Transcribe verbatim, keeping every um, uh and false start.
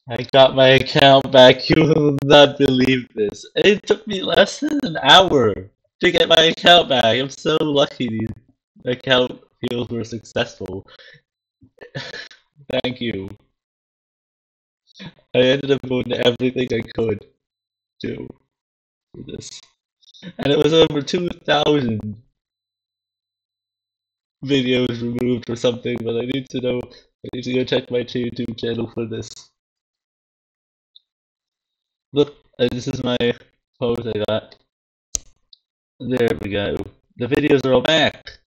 I got my account back. You will not believe this. It took me less than an hour to get my account back. I'm so lucky these account deals were successful. Thank you. I ended up doing everything I could do for this. And it was over two thousand videos removed or something, but I need to know. I need to go check my YouTube channel for this. Look, uh, this is my pose I got. There we go. The videos are all back.